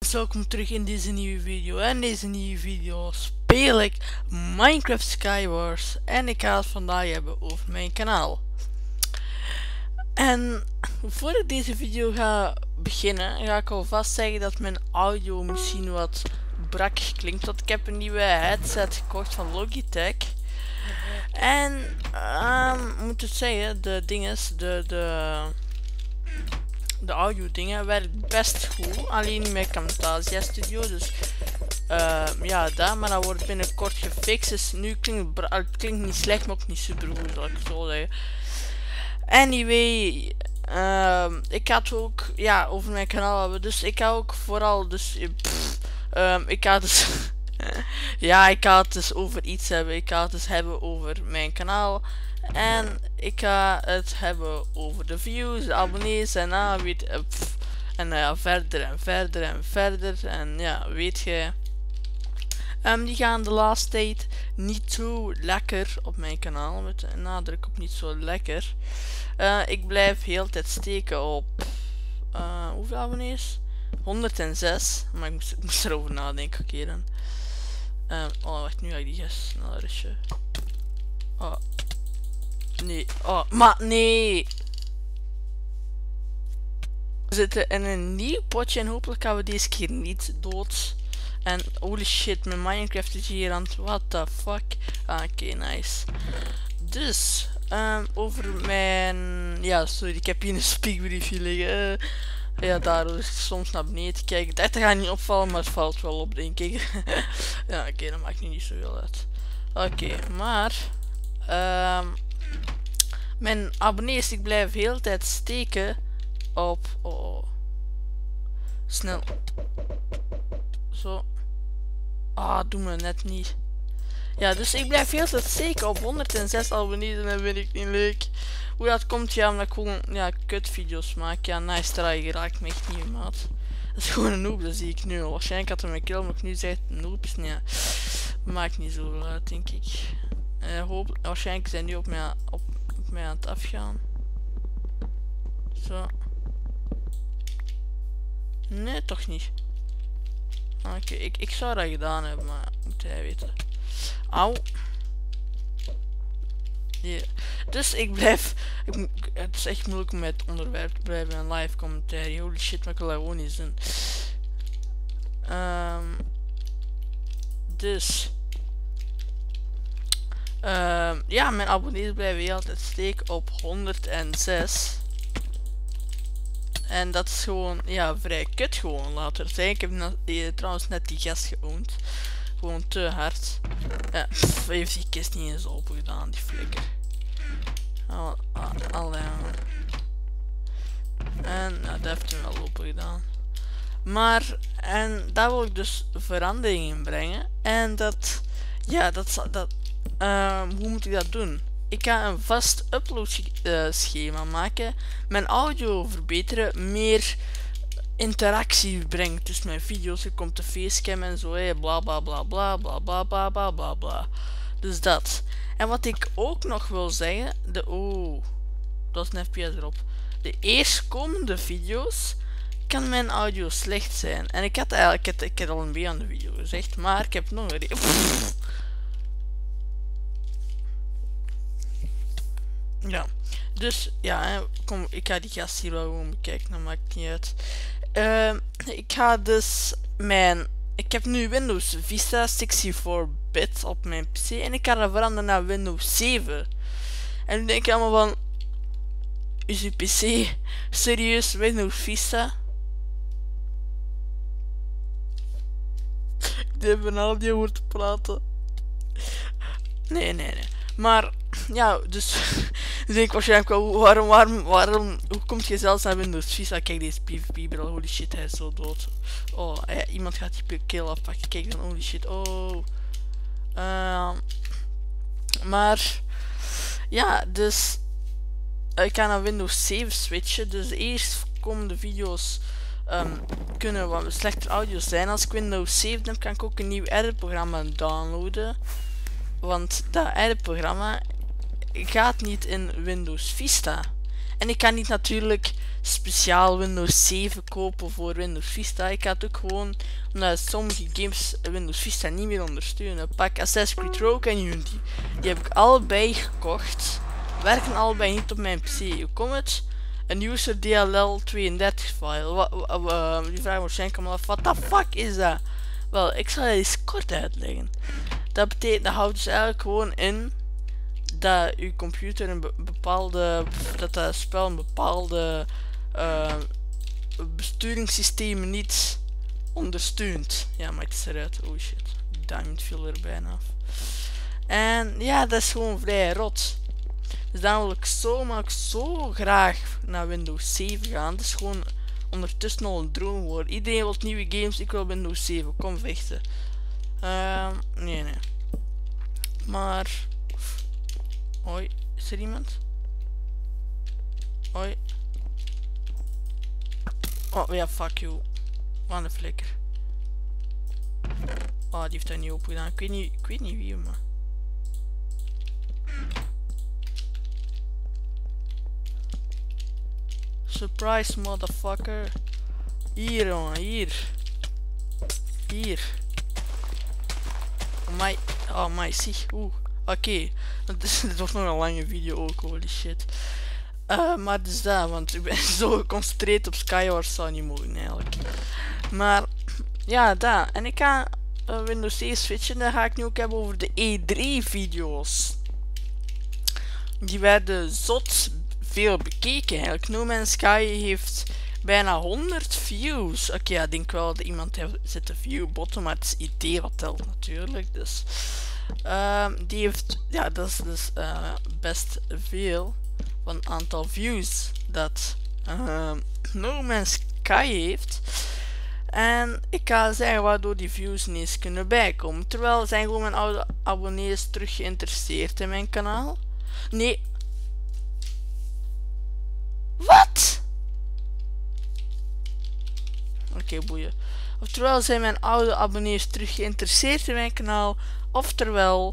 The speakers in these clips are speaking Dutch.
Welkom terug in deze nieuwe video. En in deze nieuwe video speel ik Minecraft Skywars. En ik ga het vandaag hebben over mijn kanaal. En voordat ik deze video ga beginnen, ga ik alvast zeggen dat mijn audio misschien wat brak klinkt. Want ik heb een nieuwe headset gekocht van Logitech. En moet het zeggen, de dinges, de audio dingen werkt best goed, alleen niet met Camtasia Studio, dus ja, dat, maar dat wordt binnenkort gefixt, dus nu klinkt het klinkt niet slecht, maar ook niet super goed, zal ik zo zeggen. Anyway, ik ga het ook, ja, over mijn kanaal hebben, dus ik ga ook vooral, dus, ik ga dus, ja, ik ga het dus over iets hebben, ik ga het dus hebben over mijn kanaal. En ik ga het hebben over de views, de abonnees en weet, en verder en verder en verder. En ja, weet je, die gaan de laatste tijd niet zo lekker op mijn kanaal, met een nadruk op niet zo lekker. Ik blijf heel de tijd steken op, hoeveel abonnees? 106, maar ik moest erover nadenken, oké dan. Oh, wacht, nu ga ik die gast naar rusje. Oh. Nee, oh, maar nee! We zitten in een nieuw potje en hopelijk gaan we deze keer niet dood. En holy shit, mijn Minecraft is hier aan het, what the fuck. Oké, nice. Dus, over mijn, ja sorry, ik heb hier een speakbriefje liggen. Ja, daardoor is het soms naar beneden kijken. Dat gaat niet opvallen, maar het valt wel op, denk ik. Ja, oké, dat maakt nu niet zoveel uit. Oké, maar, mijn abonnees, ik blijf de hele tijd steken op, snel, zo, doe me net niet. Ja, dus ik blijf heel tijd steken op 106 abonnees en dat vind ik niet leuk. Hoe dat komt, ja, omdat ik gewoon, ja, kutvideo's maak. Ja, nice try, raakt me echt niet, maat. Dat is gewoon een noob, dat zie ik nu. Waarschijnlijk had hij mijn kill, maar ik nu zegt noobs, nee, maakt niet zoveel uit, denk ik. Waarschijnlijk zijn die op mij aan het afgaan. Zo. Nee, toch niet. Oké, ik zou dat gedaan hebben, maar moet hij weten. Auw. Yeah. Dus ik blijf. Het is echt moeilijk om met het onderwerp te blijven en live commentaar. Holy shit, maar ik wil dat gewoon niet doen. Dus. Ja, mijn abonnees blijven heel altijd steken op 106. En dat is gewoon, ja, vrij kut gewoon, later zijn. Ik heb trouwens net die gast geoond. Gewoon te hard. Ja, heeft die kist niet eens open gedaan, die flikker. En nou, dat heeft hij wel open gedaan. Maar, en daar wil ik dus verandering in brengen. En dat, ja, hoe moet ik dat doen? Ik ga een vast upload schema maken, mijn audio verbeteren, meer interactie brengen tussen mijn video's. Er komt de facecam en zo, bla bla bla bla bla bla bla bla bla bla. Dus dat. En wat ik ook nog wil zeggen, dat is een FPS erop. De eerstkomende video's kan mijn audio slecht zijn. En ik had eigenlijk, ik had al een beetje aan de video gezegd, maar ik heb nog een ja, dus ja, kom, ik ga die gast hier wel gewoon bekijken, dat maakt niet uit. Ik ga dus ik heb nu Windows Vista 64-bit op mijn PC en ik ga dat veranderen naar Windows 7. En nu denk ik allemaal van, is uw PC serieus Windows Vista? Ik heb een audio hoor te praten. Nee. Maar, ja, dus denk ik waarschijnlijk wel, waarom, hoe komt je zelfs naar Windows Vista? Kijk, deze PvP-bril, holy shit, hij is zo dood. Oh, iemand gaat die kill afpakken, kijk dan, holy shit, maar, ja, dus, ik ga naar Windows 7 switchen, dus de eerstkomende video's kunnen wat slechter audio zijn. Als ik Windows 7 heb, kan ik ook een nieuw edit-programma downloaden. Want dat edit-programma gaat niet in Windows Vista. En ik kan niet natuurlijk speciaal Windows 7 kopen voor Windows Vista. Ik ga het ook gewoon, omdat sommige games Windows Vista niet meer ondersteunen. Pak Assassin's Creed Rogue en Unity. Die heb ik allebei gekocht. Werken allebei niet op mijn PC. Hoe komt het? Een user DLL 32 file. Die vraagt waarschijnlijk allemaal af, wat the fuck is dat? Wel, ik zal het eens kort uitleggen. Dat betekent, dat houdt dus eigenlijk gewoon in dat uw computer een bepaalde, dat spel een bepaalde besturingssystemen niet ondersteunt. Ja, maar het is eruit. Oh shit, diamond viel er bijna af. En ja, dat is gewoon vrij rot. Dus dan wil ik zo graag naar Windows 7 gaan. Het is gewoon ondertussen al een droom geworden. Iedereen wil nieuwe games, ik wil Windows 7. Kom vechten. Nee. Maar... Hoi, is er iemand? Hoi. Oh ja, fuck you. Wat een flikker. Oh, die heeft dat niet open gedaan. Ik weet niet wie, maar... Surprise, motherfucker. Hier, jongen, hier. Oh my, zie. Oké. Dit wordt nog een lange video ook, holy shit. Maar dus dat, want ik ben zo geconcentreerd op Skyward, zou niet mogen eigenlijk. Maar, ja, dat. En ik ga Windows 7 switchen, dan ga ik nu ook hebben over de E3 video's. Die werden zot veel bekeken eigenlijk. No Man's Sky heeft bijna 100 views. Oké, ja, ik denk wel dat iemand heeft zitten viewbotten, maar het is het idee wat telt natuurlijk. Dus die heeft, ja, dat is dus best veel van het aantal views dat No Man's Sky heeft. En ik ga zeggen waardoor die views niet eens kunnen bijkomen. Terwijl zijn gewoon mijn oude abonnees terug geïnteresseerd in mijn kanaal. Nee. Wat? Oké, boeien. Oftewel zijn mijn oude abonnees terug geïnteresseerd in mijn kanaal. Oftewel,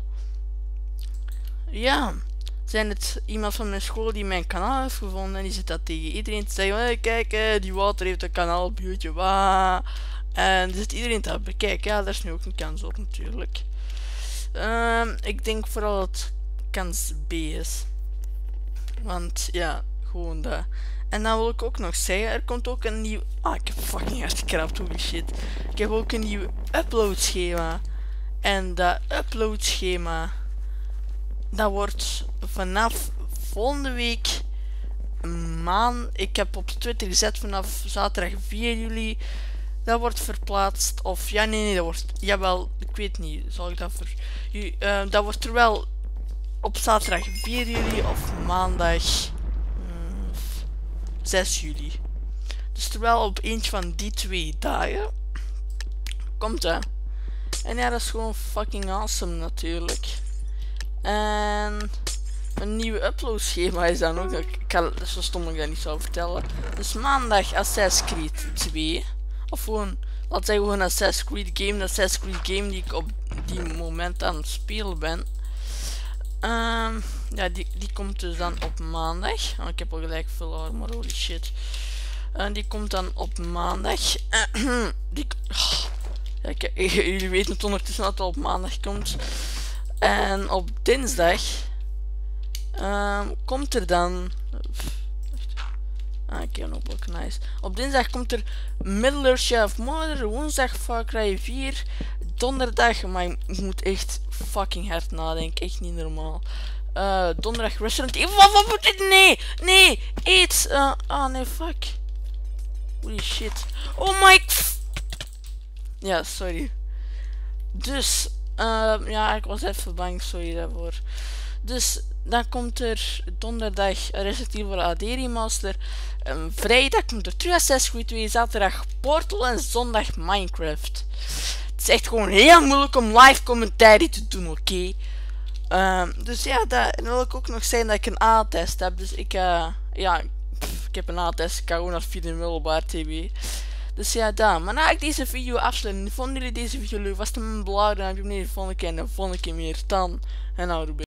ja, zijn het iemand van mijn school die mijn kanaal heeft gevonden en die zit dat tegen iedereen te zeggen. Hey, kijk, die Wouter heeft een kanaal op YouTube. En zit iedereen te bekijken. Ja, daar is nu ook een kans op natuurlijk. Ik denk vooral dat kans B is. Want ja, gewoon dat. En dan wil ik ook nog zeggen, er komt ook een nieuw... ik heb fucking hard gekrapt, holy shit. Ik heb ook een nieuw uploadschema. En dat uploadschema, dat wordt vanaf volgende week maand... Ik heb op Twitter gezet vanaf zaterdag 4 juli. Dat wordt verplaatst. Of ja, nee, dat wordt... Jawel, ik weet niet. Zal ik dat dat wordt er wel op zaterdag 4 juli of maandag 6 juli. Dus terwijl op eentje van die 2 dagen komt dat. En ja, dat is gewoon fucking awesome natuurlijk. En een nieuwe uploadschema is dan ook. Dat is zo stom dat ik dat niet zou vertellen. Dus maandag Assassin's Creed 2. Of gewoon, laat zeggen gewoon Assassin's Creed game. De Assassin's Creed game die ik op die moment aan het spelen ben. Ja, die komt dus dan op maandag. Ik heb al gelijk veel armor, holy shit. Die komt dan op maandag. Ja, jullie weten het ondertussen dat het op maandag komt. En op dinsdag komt er dan... Oké, nog ook nice. Op dinsdag komt er Middle-earth Shadow of Mordor. Woensdag Far Cry 4. Donderdag, maar ik moet echt fucking hard nadenken. Echt niet normaal. Donderdag Resident Evil. Wat moet dit? Nee! Eet! Nee, fuck. Holy shit. Oh my... Ja, sorry. Dus, ja, ik was even bang, sorry daarvoor. Dus, dan komt er donderdag Resident Evil AD Remaster. Vrijdag komt er terug Assassin's Creed 2, zaterdag Portal en zondag Minecraft. Het is echt gewoon heel moeilijk om live commentarie te doen, oké? Dus ja, dan wil ik ook nog zeggen dat ik een A-test heb. Dus ik heb een A-test, ik ga gewoon naar 4 middelbaar TV. Dus ja, dan. Maar na ik deze video afsluiten, vonden jullie deze video leuk? Was het een blauw, dan heb je hem de volgende keer en de volgende keer meer dan. En nou,